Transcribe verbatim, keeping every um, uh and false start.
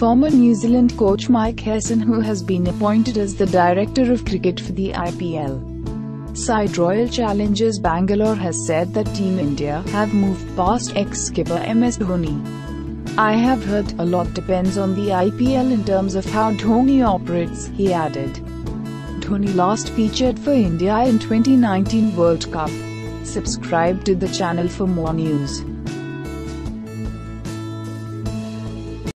former New Zealand coach Mike Hesson, who has been appointed as the director of cricket for the I P L side Royal Challengers Bangalore, has said that Team India have moved past ex-skipper M S Dhoni. "I have heard a lot depends on the I P L in terms of how Dhoni operates," he added. Dhoni last featured for India in twenty nineteen World Cup. Subscribe to the channel for more news.